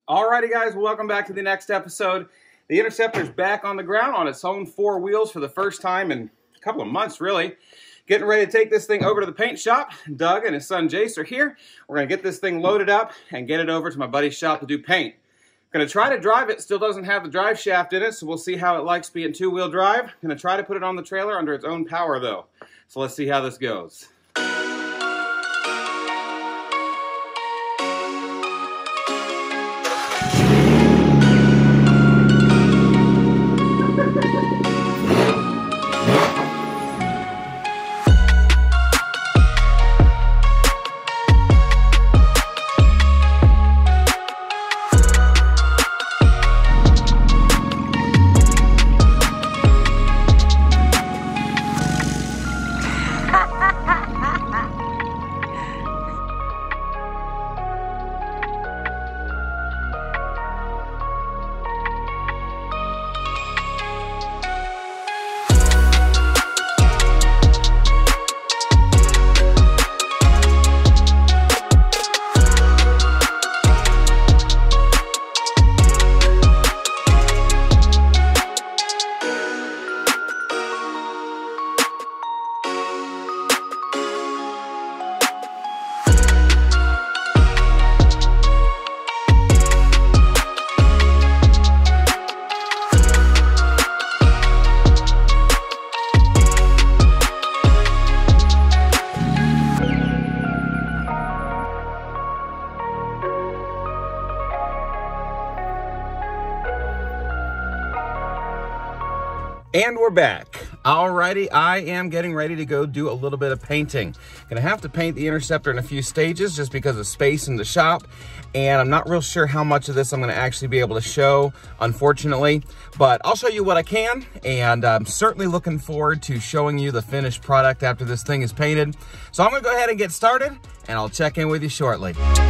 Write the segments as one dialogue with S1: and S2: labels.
S1: Alrighty guys, welcome back to the next episode. The Interceptor's back on the ground on its own four wheels for the first time in a couple of months, really. Getting ready to take this thing over to the paint shop. Doug and his son Jace are here. We're going to get this thing loaded up and get it over to my buddy's shop to do paint. Going to try to drive it. Still doesn't have the drive shaft in it, so we'll see how it likes being two-wheel drive. Going to try to put it on the trailer under its own power though. So let's see how this goes. And we're back. Alrighty, I am getting ready to go do a little bit of painting. Gonna have to paint the Interceptor in a few stages just because of space in the shop, and I'm not real sure how much of this I'm gonna actually be able to show, unfortunately, but I'll show you what I can, and I'm certainly looking forward to showing you the finished product after this thing is painted. So I'm gonna go ahead and get started, and I'll check in with you shortly.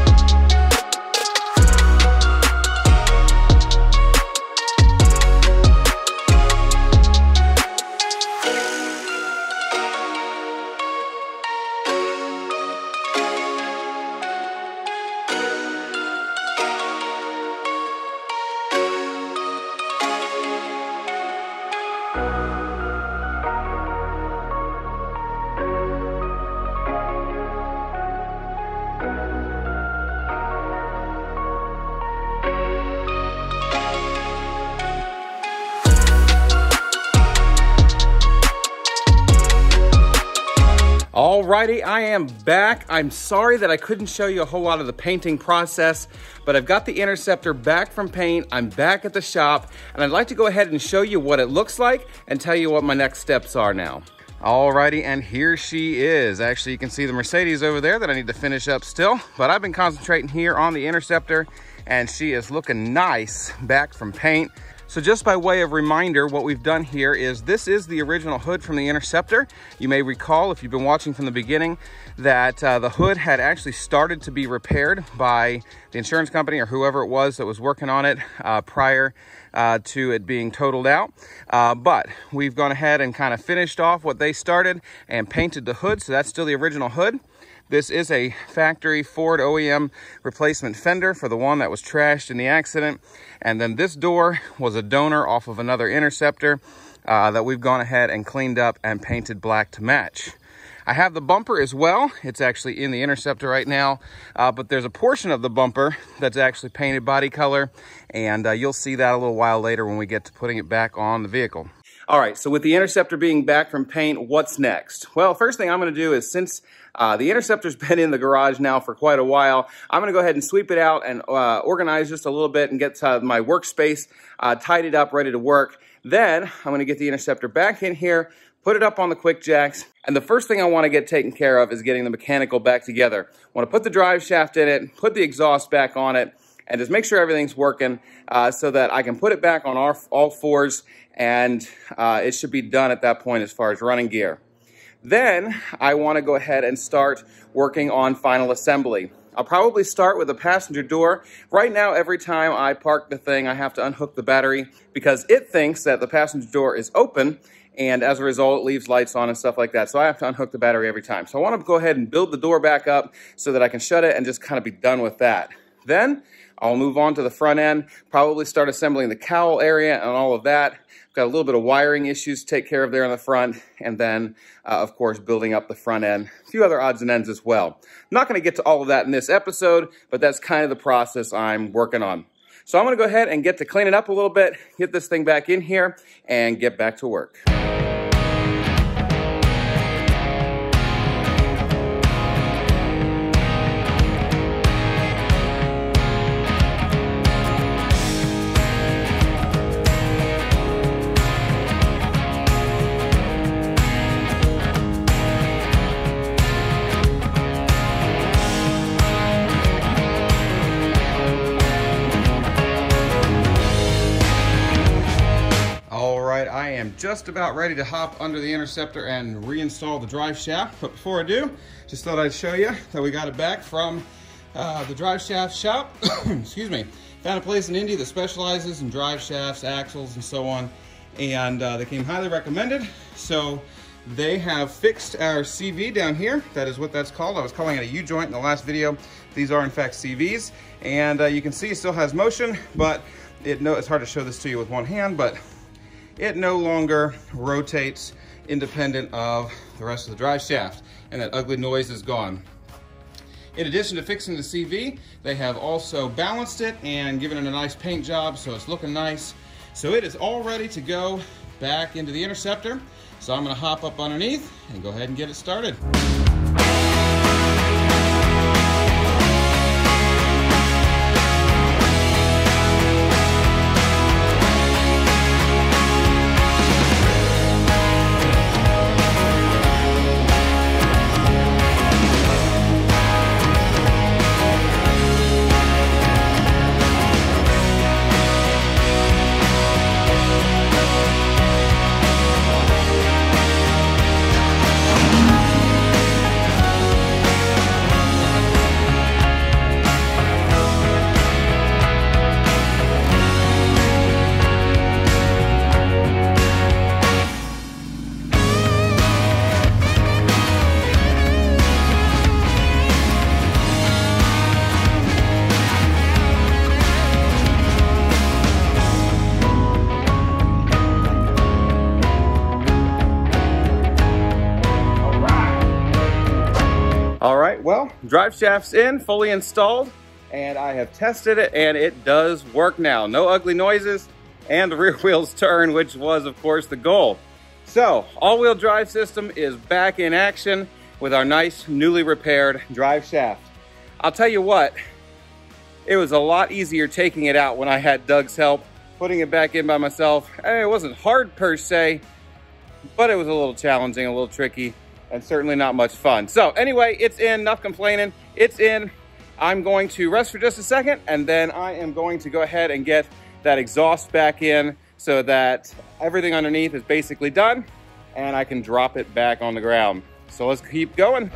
S1: Alrighty, I am back. I'm sorry that I couldn't show you a whole lot of the painting process, but I've got the Interceptor back from paint. I'm back at the shop, and I'd like to go ahead and show you what it looks like and tell you what my next steps are now. Alrighty, and here she is. Actually, you can see the Mercedes over there that I need to finish up still, but I've been concentrating here on the Interceptor, and she is looking nice back from paint. So just by way of reminder, what we've done here is this is the original hood from the Interceptor. You may recall, if you've been watching from the beginning, that the hood had actually started to be repaired by the insurance company or whoever it was that was working on it prior to it being totaled out. But we've gone ahead and kind of finished off what they started and painted the hood, so that's still the original hood. This is a factory Ford OEM replacement fender for the one that was trashed in the accident. And then this door was a donor off of another Interceptor that we've gone ahead and cleaned up and painted black to match. I have the bumper as well. It's actually in the Interceptor right now, but there's a portion of the bumper that's actually painted body color, and you'll see that a little while later when we get to putting it back on the vehicle. All right, so with the Interceptor being back from paint, what's next? Well, first thing I'm gonna do is, since the Interceptor's been in the garage now for quite a while, I'm gonna go ahead and sweep it out and organize just a little bit and get my workspace tidied up, ready to work. Then I'm gonna get the Interceptor back in here, put it up on the quick jacks, and the first thing I wanna get taken care of is getting the mechanical back together. I wanna put the drive shaft in it, put the exhaust back on it, and just make sure everything's working so that I can put it back on all fours, and it should be done at that point as far as running gear. Then I want to go ahead and start working on final assembly. I'll probably start with the passenger door. Right now, every time I park the thing, I have to unhook the battery because it thinks that the passenger door is open, and as a result, it leaves lights on and stuff like that. So I have to unhook the battery every time. So I want to go ahead and build the door back up so that I can shut it and just kind of be done with that. Then I'll move on to the front end, probably start assembling the cowl area and all of that. Got a little bit of wiring issues to take care of there on the front, and then, of course, building up the front end. A few other odds and ends as well. I'm not going to get to all of that in this episode, but that's kind of the process I'm working on. So I'm going to go ahead and get to clean it up a little bit, get this thing back in here, and get back to work. I am just about ready to hop under the Interceptor and reinstall the drive shaft. But before I do, just thought I'd show you that we got it back from the drive shaft shop. Excuse me. Found a place in Indy that specializes in drive shafts, axles, and so on. And they came highly recommended. So they have fixed our CV down here. That is what that's called. I was calling it a U-joint in the last video. These are in fact CVs. And you can see it still has motion, but it's hard to show this to you with one hand, but it no longer rotates independent of the rest of the drive shaft, and that ugly noise is gone. In addition to fixing the CV, they have also balanced it and given it a nice paint job, so it's looking nice. So it is all ready to go back into the Interceptor. So I'm gonna hop up underneath and go ahead and get it started. All right, well, drive shaft's in, fully installed, and I have tested it, and it does work now. No ugly noises, and the rear wheels turn, which was, of course, the goal. So, all-wheel drive system is back in action with our nice, newly repaired drive shaft. I'll tell you what, it was a lot easier taking it out when I had Doug's help. Putting it back in by myself, it wasn't hard per se, but it was a little challenging, a little tricky, and certainly not much fun. So anyway, it's in, enough complaining, it's in. I'm going to rest for just a second, and then I am going to go ahead and get that exhaust back in so that everything underneath is basically done, and I can drop it back on the ground. So let's keep going.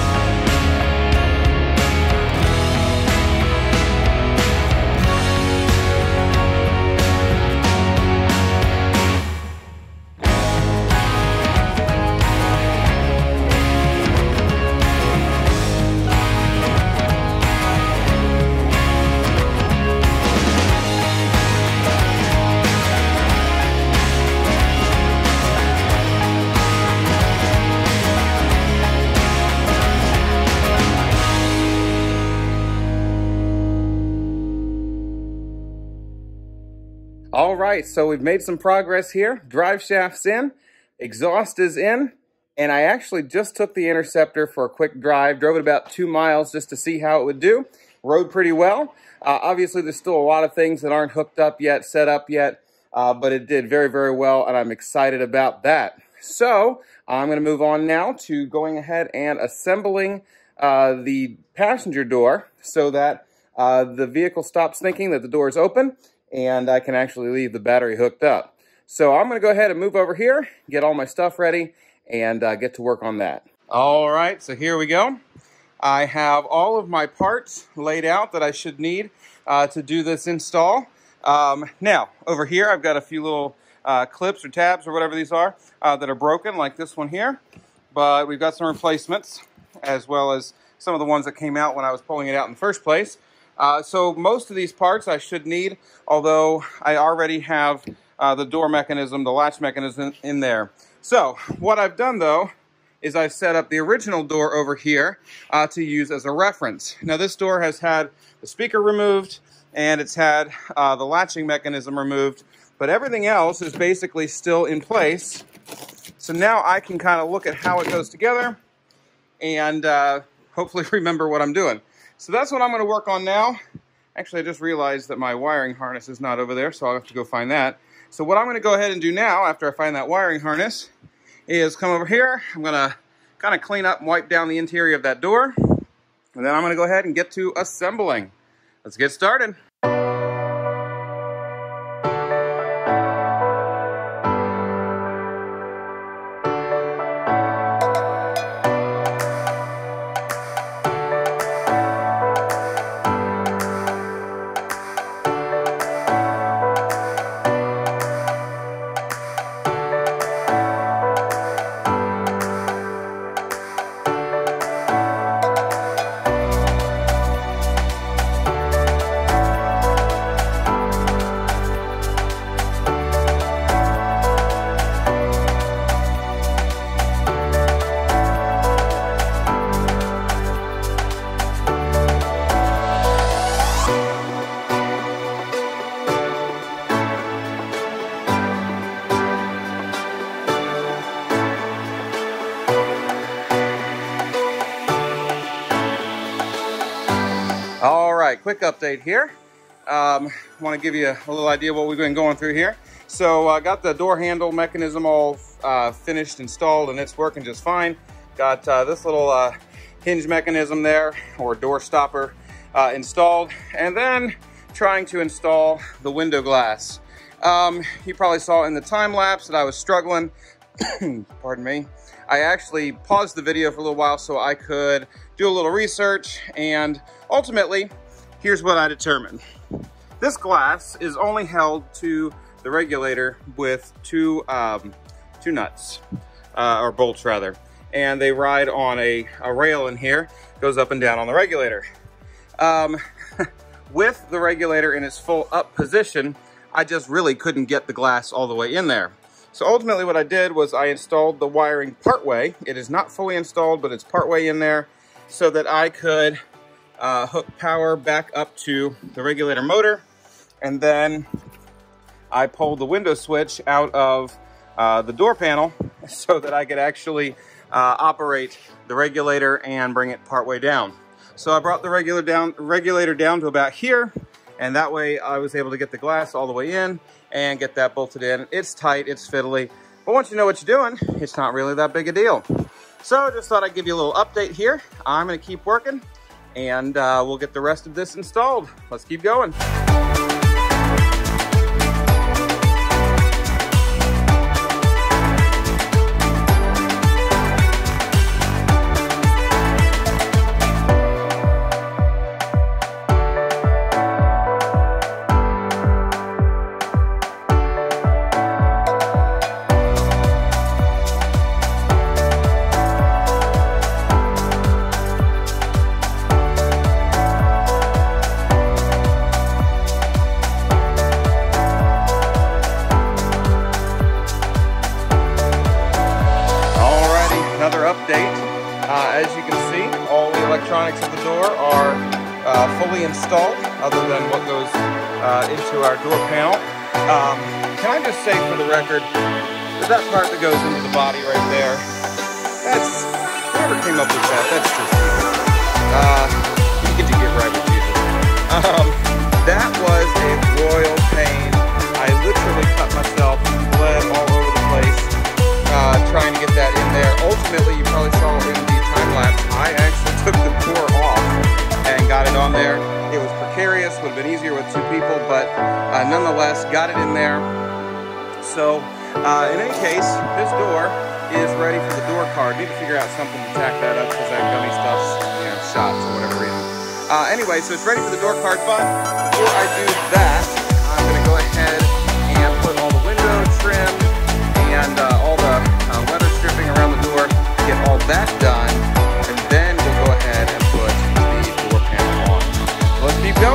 S1: All right, so we've made some progress here. Drive shaft's in, exhaust is in, and I actually just took the Interceptor for a quick drive, drove it about 2 miles just to see how it would do. Rode pretty well. Obviously, there's still a lot of things that aren't hooked up yet, set up yet, but it did very, very well, and I'm excited about that. So I'm going to move on now to going ahead and assembling the passenger door so that the vehicle stops thinking that the door is open, and I can actually leave the battery hooked up. So I'm going to go ahead and move over here, get all my stuff ready, and get to work on that. All right, so here we go. I have all of my parts laid out that I should need to do this install. Now, over here, I've got a few little clips or tabs or whatever these are that are broken, like this one here. But we've got some replacements, as well as some of the ones that came out when I was pulling it out in the first place. So most of these parts I should need, although I already have the door mechanism, the latch mechanism in there. So what I've done though is I've set up the original door over here to use as a reference. Now this door has had the speaker removed and it's had the latching mechanism removed, but everything else is basically still in place. So now I can kind of look at how it goes together and hopefully remember what I'm doing. So that's what I'm going to work on now. Actually, I just realized that my wiring harness is not over there, so I'll have to go find that. So what I'm going to go ahead and do now, after I find that wiring harness, is come over here. I'm going to kind of clean up and wipe down the interior of that door. And then I'm going to go ahead and get to assembling. Let's get started. All right, quick update here. I want to give you a little idea of what we've been going through here. So I got the door handle mechanism all finished, installed, and it's working just fine. Got this little hinge mechanism there, or door stopper, installed, and then trying to install the window glass. You probably saw in the time lapse that I was struggling. Pardon me. I actually paused the video for a little while so I could do a little research, and ultimately, here's what I determined. This glass is only held to the regulator with two nuts, or bolts rather, and they ride on a rail in here, goes up and down on the regulator. With the regulator in its full up position, I just really couldn't get the glass all the way in there. So ultimately what I did was I installed the wiring partway. It is not fully installed, but it's partway in there so that I could hook power back up to the regulator motor. And then I pulled the window switch out of the door panel so that I could actually operate the regulator and bring it partway down. So I brought the regulator down to about here, and that way I was able to get the glass all the way in and get that bolted in. It's tight, it's fiddly, but once you know what you're doing, it's not really that big a deal. So just thought I'd give you a little update here. I'm gonna keep working, and we'll get the rest of this installed. Let's keep going. As you can see, all the electronics of the door are fully installed, other than what goes into our door panel. Can I just say for the record, that part that goes into the body right there, that's, whoever came up with that, that's just evil. You get to get right with Jesus. That was a royal pain. I literally cut myself, bled all over the place, trying to get that in there. Ultimately, you probably saw in the time lapse, I actually took the door off and got it on there. It was precarious, would have been easier with two people, but nonetheless, got it in there. So, in any case, this door is ready for the door card. Need to figure out something to tack that up because that gummy stuff's, you know, shot for whatever reason. Anyway, so it's ready for the door card, but before I do that, I'm going to go ahead and put all the window trim and all the leather stripping around the door, get all that done, and then we'll go ahead and put the door panel on. So let's keep going.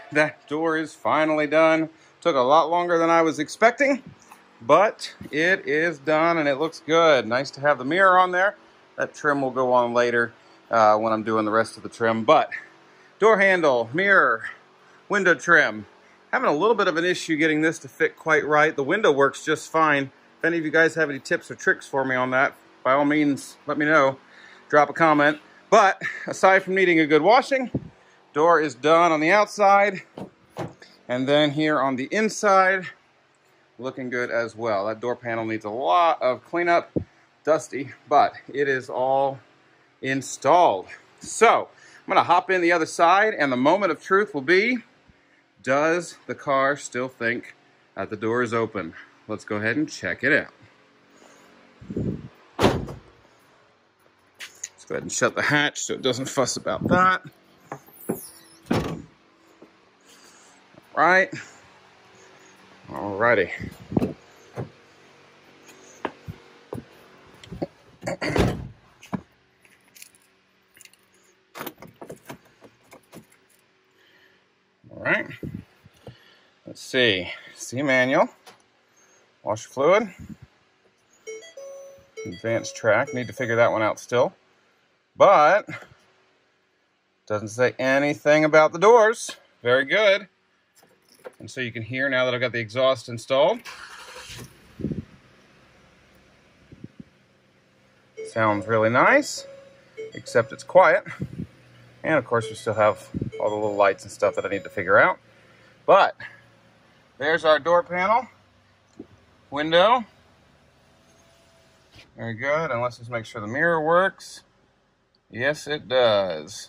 S1: that door is finally done. Took a lot longer than I was expecting, but it is done and it looks good. Nice to have the mirror on there. That trim will go on later when I'm doing the rest of the trim. But door handle, mirror, window trim. Having a little bit of an issue getting this to fit quite right. The window works just fine. If any of you guys have any tips or tricks for me on that, by all means, let me know. Drop a comment. But aside from needing a good washing, door is done on the outside. And then here on the inside, looking good as well. That door panel needs a lot of cleanup, dusty, but it is all installed. So I'm gonna hop in the other side, and the moment of truth will be, does the car still think that the door is open? Let's go ahead and check it out. Let's go ahead and shut the hatch so it doesn't fuss about that. Right. Alrighty. Alright. Let's see. See manual. Washer fluid. Advanced track. Need to figure that one out still. But doesn't say anything about the doors. Very good. And so you can hear now that I've got the exhaust installed. Sounds really nice, except it's quiet. And of course we still have all the little lights and stuff that I need to figure out. But there's our door panel, window. Very good, and let's just make sure the mirror works. Yes, it does.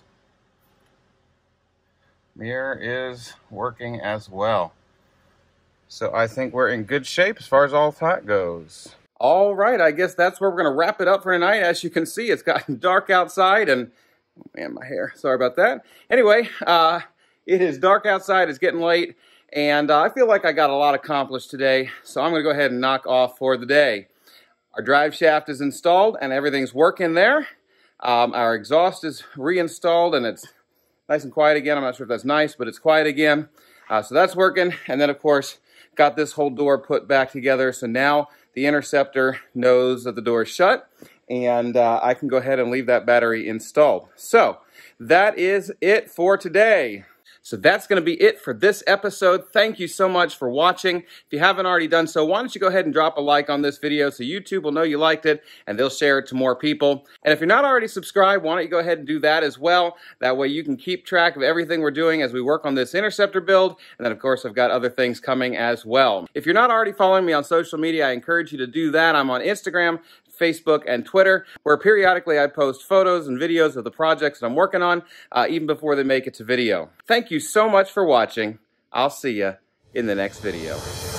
S1: Mirror is working as well. So I think we're in good shape as far as all that goes. All right, I guess that's where we're gonna wrap it up for tonight. As you can see, it's gotten dark outside and, oh man, my hair, sorry about that. Anyway, it is dark outside, it's getting late, and I feel like I got a lot accomplished today, so I'm gonna go ahead and knock off for the day. Our drive shaft is installed and everything's working there. Our exhaust is reinstalled and it's nice and quiet again. I'm not sure if that's nice, but it's quiet again. So that's working. And then, of course, got this whole door put back together. So now the Interceptor knows that the door is shut. And I can go ahead and leave that battery installed. So that is it for today. So that's going to be it for this episode. Thank you so much for watching. If you haven't already done so, why don't you go ahead and drop a like on this video so YouTube will know you liked it and they'll share it to more people. And if you're not already subscribed, why don't you go ahead and do that as well. That way you can keep track of everything we're doing as we work on this Interceptor build. And then, of course, I've got other things coming as well. If you're not already following me on social media, I encourage you to do that. I'm on Instagram, Facebook, and Twitter, where periodically I post photos and videos of the projects that I'm working on, even before they make it to video. Thank you so much for watching. I'll see you in the next video.